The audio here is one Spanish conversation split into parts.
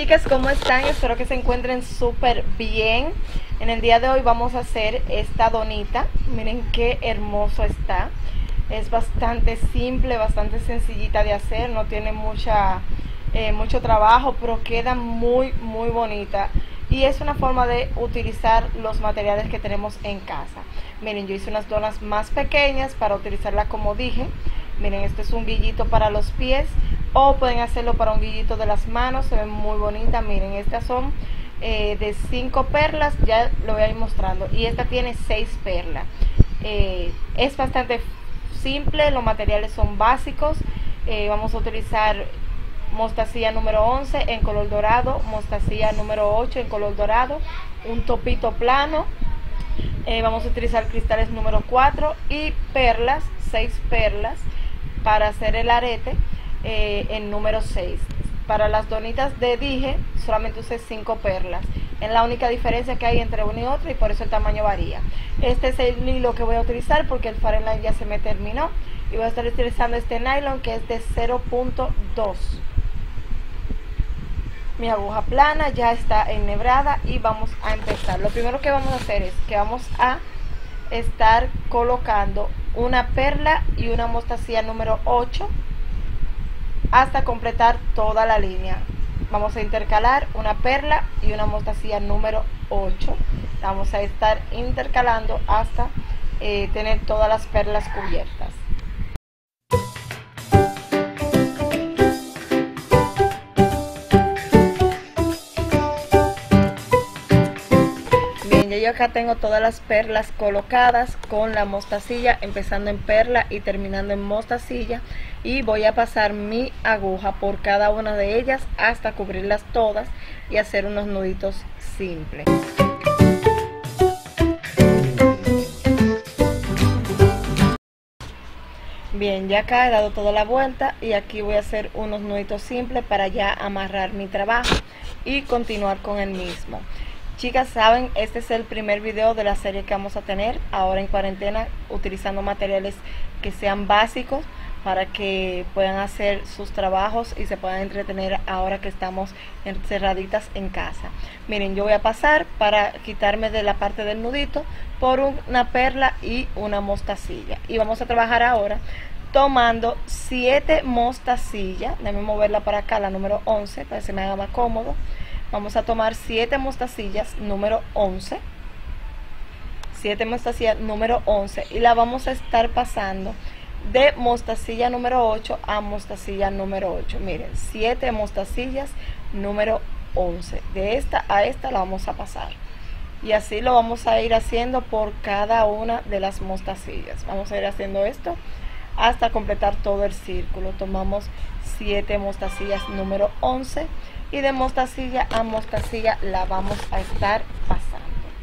chicas, ¿cómo están? Espero que se encuentren súper bien. En el día de hoy vamos a hacer esta donita. Miren qué hermoso está. Es bastante simple, bastante sencillita de hacer. No tiene mucho trabajo, pero queda muy bonita. Y es una forma de utilizar los materiales que tenemos en casa. Miren, yo hice unas donas más pequeñas para utilizarla como dije. Miren, este es un guillito para los pies, o pueden hacerlo para un guillito de las manos. Se ven muy bonitas. Miren, estas son de 5 perlas, ya lo voy a ir mostrando. Y esta tiene 6 perlas. Es bastante simple, los materiales son básicos. Vamos a utilizar mostacilla número 11 en color dorado, mostacilla número 8 en color dorado, un topito plano. Vamos a utilizar cristales número 4 y perlas, 6 perlas para hacer el arete en número 6. Para las donitas de dije solamente usé 5 perlas. Es la única diferencia que hay entre una y otra, y por eso el tamaño varía. Este es el hilo que voy a utilizar porque el Fahrenheit ya se me terminó, y voy a estar utilizando este nylon que es de 0.2. Mi aguja plana ya está enhebrada y vamos a empezar. Lo primero que vamos a hacer es que vamos a estar colocando una perla y una mostacilla número 8 hasta completar toda la línea. Vamos a intercalar una perla y una mostacilla número 8. Vamos a estar intercalando hasta tener todas las perlas cubiertas. Yo acá tengo todas las perlas colocadas con la mostacilla, empezando en perla y terminando en mostacilla, y voy a pasar mi aguja por cada una de ellas hasta cubrirlas todas y hacer unos nuditos simples. Bien, ya acá he dado toda la vuelta y aquí voy a hacer unos nuditos simples para ya amarrar mi trabajo y continuar con el mismo. Chicas, saben, este es el primer video de la serie que vamos a tener ahora en cuarentena, utilizando materiales que sean básicos para que puedan hacer sus trabajos y se puedan entretener ahora que estamos encerraditas en casa. Miren, yo voy a pasar para quitarme de la parte del nudito por una perla y una mostacilla, y vamos a trabajar ahora tomando 7 mostacillas. Déjenme moverla para acá, la número 11, para que se me haga más cómodo. Vamos a tomar 7 mostacillas número 11, 7 mostacillas número 11, y la vamos a estar pasando de mostacilla número 8 a mostacilla número 8. Miren, 7 mostacillas número 11. De esta a esta la vamos a pasar. Y así lo vamos a ir haciendo por cada una de las mostacillas. Vamos a ir haciendo esto hasta completar todo el círculo. Tomamos 7 mostacillas número 11. Y de mostacilla a mostacilla la vamos a estar pasando.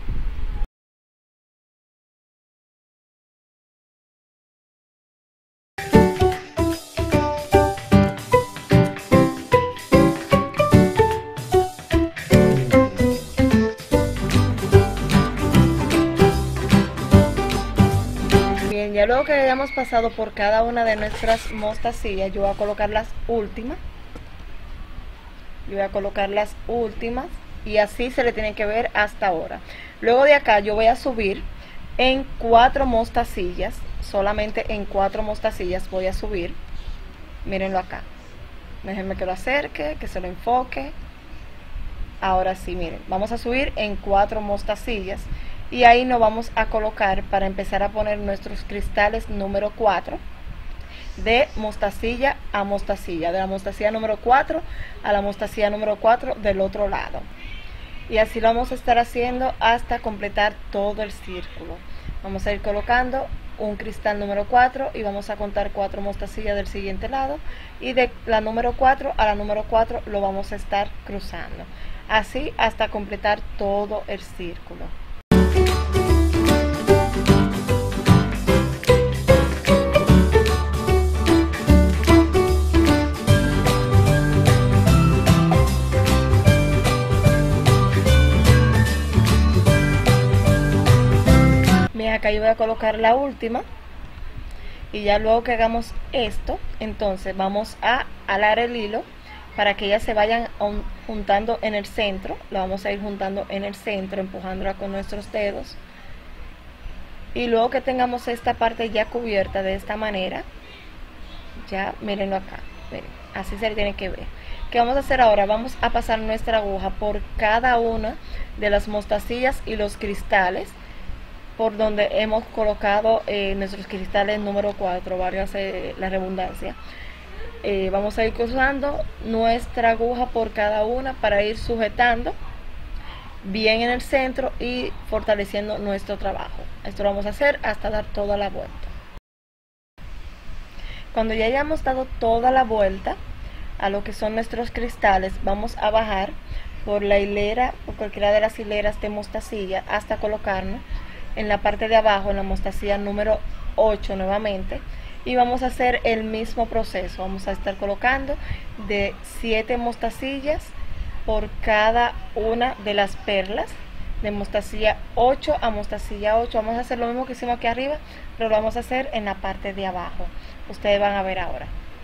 Bien, ya luego que hayamos pasado por cada una de nuestras mostacillas, yo voy a colocar las últimas. Yo voy a colocar las últimas y así se le tiene que ver hasta ahora. Luego de acá yo voy a subir en 4 mostacillas, solamente en 4 mostacillas voy a subir. Mírenlo acá. Déjenme que lo acerque, que se lo enfoque. Ahora sí, miren, vamos a subir en 4 mostacillas y ahí nos vamos a colocar para empezar a poner nuestros cristales número 4. De mostacilla a mostacilla, de la mostacilla número 4 a la mostacilla número 4 del otro lado, y así lo vamos a estar haciendo hasta completar todo el círculo. Vamos a ir colocando un cristal número 4 y vamos a contar 4 mostacillas del siguiente lado, y de la número 4 a la número 4 lo vamos a estar cruzando, así hasta completar todo el círculo. Acá yo voy a colocar la última, y ya luego que hagamos esto, entonces vamos a alar el hilo para que ellas se vayan juntando en el centro. La vamos a ir juntando en el centro, empujándola con nuestros dedos. Y luego que tengamos esta parte ya cubierta de esta manera, ya mírenlo acá, miren, así se le tiene que ver. ¿Qué vamos a hacer ahora? Vamos a pasar nuestra aguja por cada una de las mostacillas y los cristales por donde hemos colocado nuestros cristales número 4, válgase la redundancia. Vamos a ir cruzando nuestra aguja por cada una para ir sujetando bien en el centro y fortaleciendo nuestro trabajo. Esto lo vamos a hacer hasta dar toda la vuelta. Cuando ya hayamos dado toda la vuelta a lo que son nuestros cristales, vamos a bajar por la hilera, por cualquiera de las hileras de mostacilla, hasta colocarnos en la parte de abajo, en la mostacilla número 8 nuevamente, y vamos a hacer el mismo proceso. Vamos a estar colocando de 7 mostacillas por cada una de las perlas, de mostacilla 8 a mostacilla 8. Vamos a hacer lo mismo que hicimos aquí arriba, pero lo vamos a hacer en la parte de abajo. Ustedes van a ver ahora.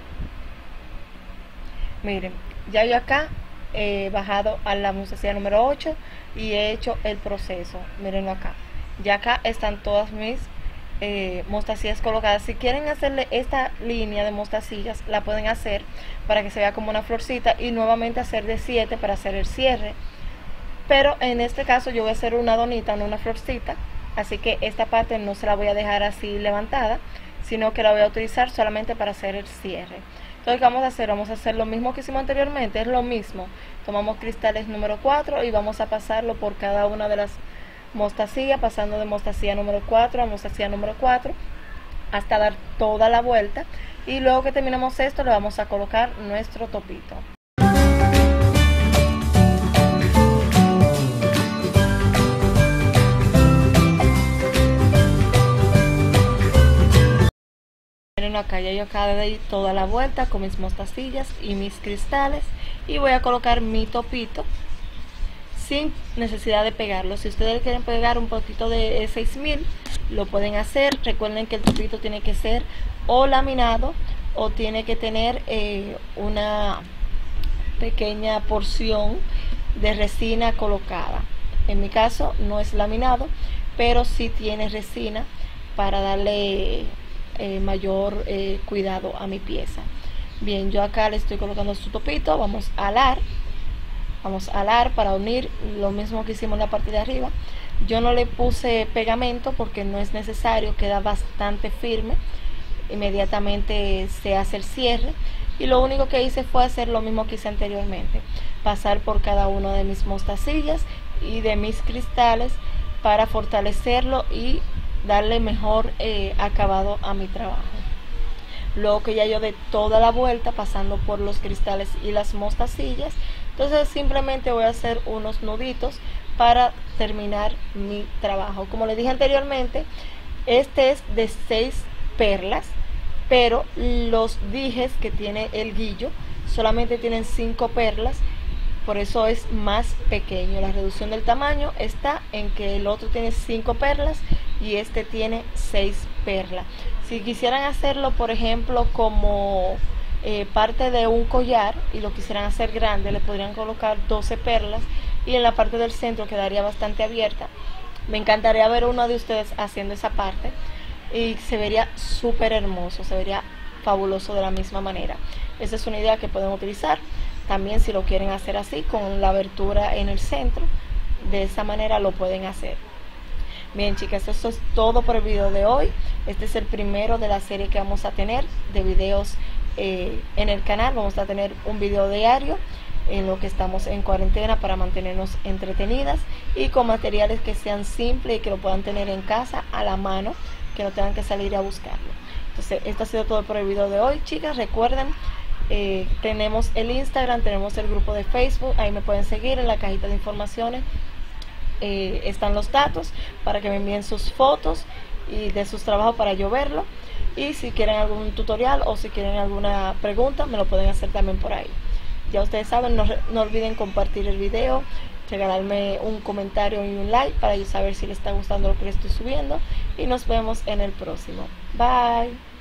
Miren, ya yo acá he bajado a la mostacilla número 8 y he hecho el proceso. Mírenlo acá. Ya acá están todas mis mostacillas colocadas. Si quieren hacerle esta línea de mostacillas, la pueden hacer para que se vea como una florcita y nuevamente hacer de 7 para hacer el cierre. Pero en este caso yo voy a hacer una donita, no una florcita, así que esta parte no se la voy a dejar así levantada, sino que la voy a utilizar solamente para hacer el cierre. Entonces, ¿qué vamos a hacer? Vamos a hacer lo mismo que hicimos anteriormente, es lo mismo. Tomamos cristales número 4 y vamos a pasarlo por cada una de las mostacillas, pasando de mostacilla número 4 a mostacilla número 4 hasta dar toda la vuelta, y luego que terminamos esto le vamos a colocar nuestro topito. Miren acá, ya yo acabo de ir toda la vuelta con mis mostacillas y mis cristales, y voy a colocar mi topito sin necesidad de pegarlo. Si ustedes quieren pegar un poquito de 6000, lo pueden hacer. Recuerden que el topito tiene que ser o laminado o tiene que tener una pequeña porción de resina colocada. En mi caso no es laminado, pero sí tiene resina para darle mayor cuidado a mi pieza. Bien, yo acá le estoy colocando su topito. Vamos a alar para unir lo mismo que hicimos en la parte de arriba. Yo no le puse pegamento porque no es necesario, queda bastante firme. Inmediatamente se hace el cierre, y lo único que hice fue hacer lo mismo que hice anteriormente, pasar por cada una de mis mostacillas y de mis cristales para fortalecerlo y darle mejor acabado a mi trabajo. Luego que ya yo dé toda la vuelta pasando por los cristales y las mostacillas, entonces simplemente voy a hacer unos nuditos para terminar mi trabajo. Como les dije anteriormente, este es de 6 perlas, pero los dijes que tiene el guillo solamente tienen 5 perlas, por eso es más pequeño. La reducción del tamaño está en que el otro tiene 5 perlas y este tiene 6 perlas. Si quisieran hacerlo, por ejemplo, como parte de un collar y lo quisieran hacer grande, le podrían colocar 12 perlas y en la parte del centro quedaría bastante abierta. Me encantaría ver uno de ustedes haciendo esa parte y se vería súper hermoso, se vería fabuloso de la misma manera. Esa es una idea que pueden utilizar también si lo quieren hacer así, con la abertura en el centro. De esa manera lo pueden hacer. Bien, chicas, eso es todo por el video de hoy. Este es el primero de la serie que vamos a tener de videos en el canal. Vamos a tener un video diario en lo que estamos en cuarentena para mantenernos entretenidas y con materiales que sean simples y que lo puedan tener en casa a la mano, que no tengan que salir a buscarlo. Entonces, esto ha sido todo por el video de hoy, chicas. Recuerden, tenemos el Instagram, tenemos el grupo de Facebook, ahí me pueden seguir. En la cajita de informaciones están los datos para que me envíen sus fotos y de sus trabajos para yo verlo, y si quieren algún tutorial o si quieren alguna pregunta me lo pueden hacer también por ahí. Ya ustedes saben, no olviden compartir el video, regalarme un comentario y un like para yo saber si les está gustando lo que les estoy subiendo, y nos vemos en el próximo. Bye.